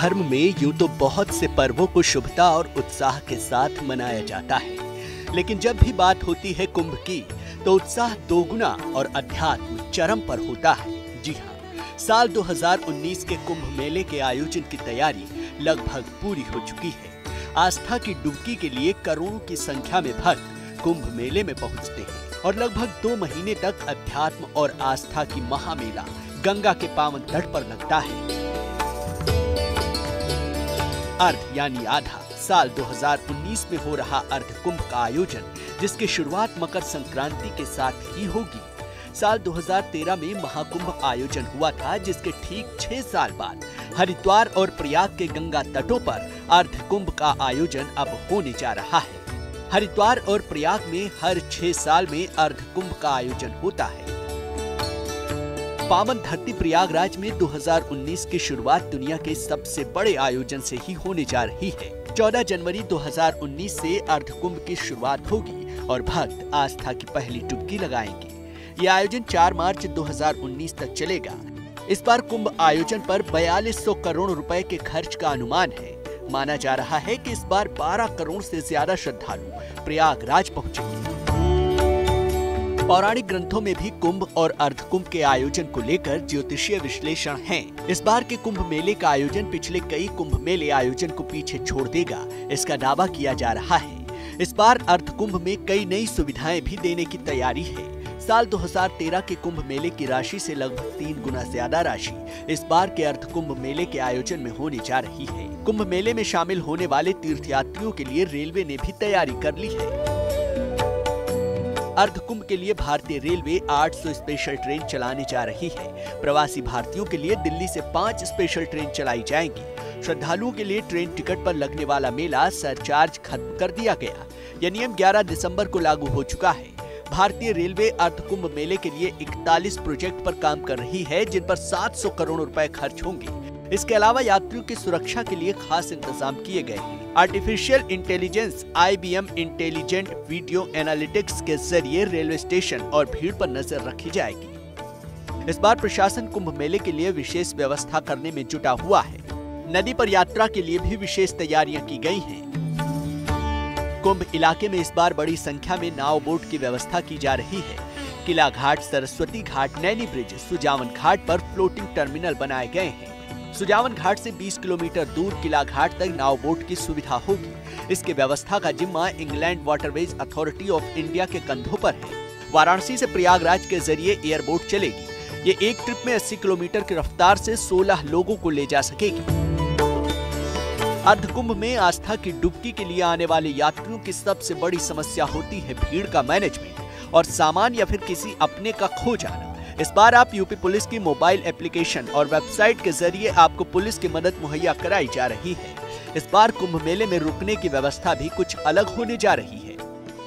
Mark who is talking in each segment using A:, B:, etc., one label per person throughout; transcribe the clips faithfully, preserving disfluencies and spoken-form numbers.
A: धर्म में यूं तो बहुत से पर्वों को शुभता और उत्साह के साथ मनाया जाता है, लेकिन जब भी बात होती है कुंभ की तो उत्साह दोगुना और अध्यात्म चरम पर होता है। जी हाँ, साल दो हज़ार उन्नीस के कुंभ मेले के आयोजन की तैयारी लगभग पूरी हो चुकी है। आस्था की डुबकी के लिए करोड़ों की संख्या में भक्त कुंभ मेले में पहुंचते हैं और लगभग दो महीने तक अध्यात्म और आस्था की महामेला गंगा के पावन तट पर लगता है। अर्ध यानी आधा साल दो हज़ार उन्नीस में हो रहा अर्ध कुंभ का आयोजन, जिसकी शुरुआत मकर संक्रांति के साथ ही होगी। साल दो हज़ार तेरह में महाकुंभ आयोजन हुआ था, जिसके ठीक छह साल बाद हरिद्वार और प्रयाग के गंगा तटों पर अर्ध कुंभ का आयोजन अब होने जा रहा है। हरिद्वार और प्रयाग में हर छह साल में अर्ध कुंभ का आयोजन होता है। पावन धरती प्रयागराज में दो हज़ार उन्नीस की शुरुआत दुनिया के सबसे बड़े आयोजन से ही होने जा रही है। चौदह जनवरी दो हज़ार उन्नीस से अर्ध कुंभ की शुरुआत होगी और भक्त आस्था की पहली डुबकी लगाएंगे। ये आयोजन चार मार्च दो हज़ार उन्नीस तक चलेगा। इस बार कुंभ आयोजन पर बयालीस सौ करोड़ रुपए के खर्च का अनुमान है। माना जा रहा है कि इस बार बारह करोड़ से ज्यादा श्रद्धालु प्रयागराज पहुंचेंगे। पौराणिक ग्रंथों में भी कुंभ और अर्ध कुंभ के आयोजन को लेकर ज्योतिषीय विश्लेषण हैं। इस बार के कुंभ मेले का आयोजन पिछले कई कुंभ मेले आयोजन को पीछे छोड़ देगा, इसका दावा किया जा रहा है। इस बार अर्ध कुंभ में कई नई सुविधाएं भी देने की तैयारी है। साल दो हज़ार तेरह के कुंभ मेले की राशि से लगभग तीन गुना ज्यादा राशि इस बार के अर्ध कुंभ मेले के आयोजन में होने जा रही है। कुंभ मेले में शामिल होने वाले तीर्थयात्रियों के लिए रेलवे ने भी तैयारी कर ली है। अर्ध कुंभ के लिए भारतीय रेलवे आठ सौ स्पेशल ट्रेन चलाने जा रही है। प्रवासी भारतीयों के लिए दिल्ली से पाँच स्पेशल ट्रेन चलाई जाएंगी। श्रद्धालुओं के लिए ट्रेन टिकट पर लगने वाला मेला सरचार्ज खत्म कर दिया गया। यह नियम ग्यारह दिसंबर को लागू हो चुका है। भारतीय रेलवे अर्ध कुंभ मेले के लिए इकतालीस प्रोजेक्ट पर काम कर रही है, जिन पर सात सौ करोड़ रुपए खर्च होंगे। इसके अलावा यात्रियों की सुरक्षा के लिए खास इंतजाम किए गए हैं। Artificial intelligence I B M intelligent video analytics के जरिए रेलवे स्टेशन और भीड़ पर नजर रखी जाएगी। इस बार प्रशासन कुंभ मेले के लिए विशेष व्यवस्था करने में जुटा हुआ है। नदी पर यात्रा के लिए भी विशेष तैयारियां की गई हैं। कुंभ इलाके में इस बार बड़ी संख्या में नाव बोट की व्यवस्था की जा रही है। किला घाट, सरस्वती घाट, नैनी ब्रिज, सुजावन घाट पर फ्लोटिंग टर्मिनल बनाए गए हैं। सुजावन घाट से बीस किलोमीटर दूर किला घाट तक नाव बोट की सुविधा होगी। इसके व्यवस्था का जिम्मा inland waterways authority of India के कंधों पर है। वाराणसी से प्रयागराज के जरिए एयरबोट चलेगी। ये एक ट्रिप में अस्सी किलोमीटर की रफ्तार से सोलह लोगों को ले जा सकेगी। अर्ध कुंभ में आस्था की डुबकी के लिए आने वाले यात्रियों की सबसे बड़ी समस्या होती है भीड़ का मैनेजमेंट और सामान या फिर किसी अपने का खो जाना। इस बार आप यूपी पुलिस की मोबाइल एप्लीकेशन और वेबसाइट के जरिए आपको पुलिस की मदद मुहैया कराई जा रही है। इस बार कुंभ मेले में रुकने की व्यवस्था भी कुछ अलग होने जा रही है।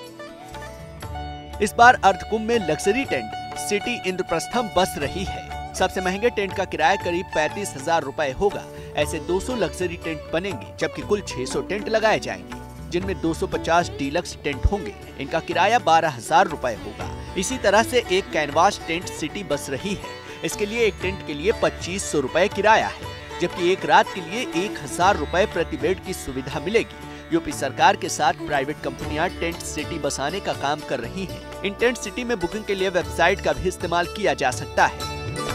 A: इस बार अर्ध कुंभ में लग्जरी टेंट सिटी इंद्रप्रस्थम बस रही है। सबसे महंगे टेंट का किराया करीब पैंतीस हजार रुपए होगा। ऐसे दो सौ लग्जरी टेंट बनेंगे, जबकि कुल छह सौ टेंट लगाए जाएंगे, जिनमें दो सौ पचास डीलक्स टेंट होंगे। इनका किराया बारह हजार रुपए होगा। इसी तरह से एक कैनवास टेंट सिटी बस रही है। इसके लिए एक टेंट के लिए पच्चीस सौ रुपए किराया है, जबकि एक रात के लिए एक हजार रुपए प्रति बेड की सुविधा मिलेगी। यूपी सरकार के साथ प्राइवेट कंपनियां टेंट सिटी बसाने का काम कर रही हैं। इन टेंट सिटी में बुकिंग के लिए वेबसाइट का भी इस्तेमाल किया जा सकता है।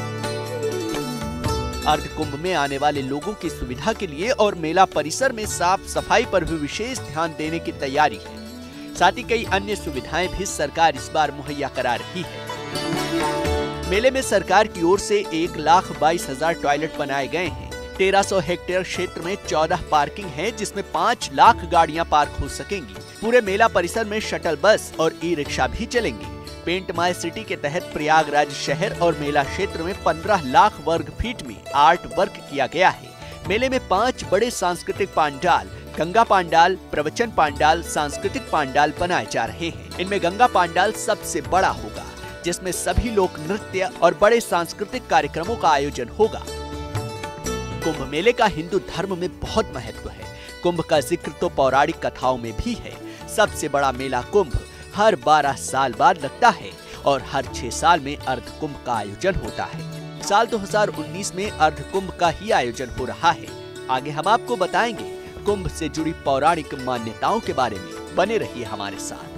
A: अर्ध कुंभ में आने वाले लोगों की सुविधा के लिए और मेला परिसर में साफ सफाई पर भी विशेष ध्यान देने की तैयारी है। साथ ही कई अन्य सुविधाएं भी सरकार इस बार मुहैया करा रही है। मेले में सरकार की ओर से एक लाख बाईस हजार टॉयलेट बनाए गए हैं। तेरह सौ हेक्टेयर क्षेत्र में चौदह पार्किंग है, जिसमें पाँच लाख गाड़ियां पार्क हो सकेंगी। पूरे मेला परिसर में शटल बस और ई रिक्शा भी चलेंगी। पेंट माई सिटी के तहत प्रयागराज शहर और मेला क्षेत्र में पंद्रह लाख वर्ग फीट में आर्ट वर्क किया गया है। मेले में पांच बड़े सांस्कृतिक पांडाल, गंगा पांडाल, प्रवचन पांडाल, सांस्कृतिक पांडाल बनाए जा रहे हैं। इनमें गंगा पांडाल सबसे बड़ा होगा, जिसमें सभी लोक नृत्य और बड़े सांस्कृतिक कार्यक्रमों का आयोजन होगा। कुंभ मेले का हिंदू धर्म में बहुत महत्व है। कुंभ का जिक्र तो पौराणिक कथाओं में भी है। सबसे बड़ा मेला कुंभ हर बारह साल बाद लगता है और हर छह साल में अर्ध कुंभ का आयोजन होता है। साल दो हज़ार उन्नीस में अर्ध कुंभ का ही आयोजन हो रहा है। आगे हम आपको बताएंगे कुंभ से जुड़ी पौराणिक मान्यताओं के बारे में। बने रहिए हमारे साथ।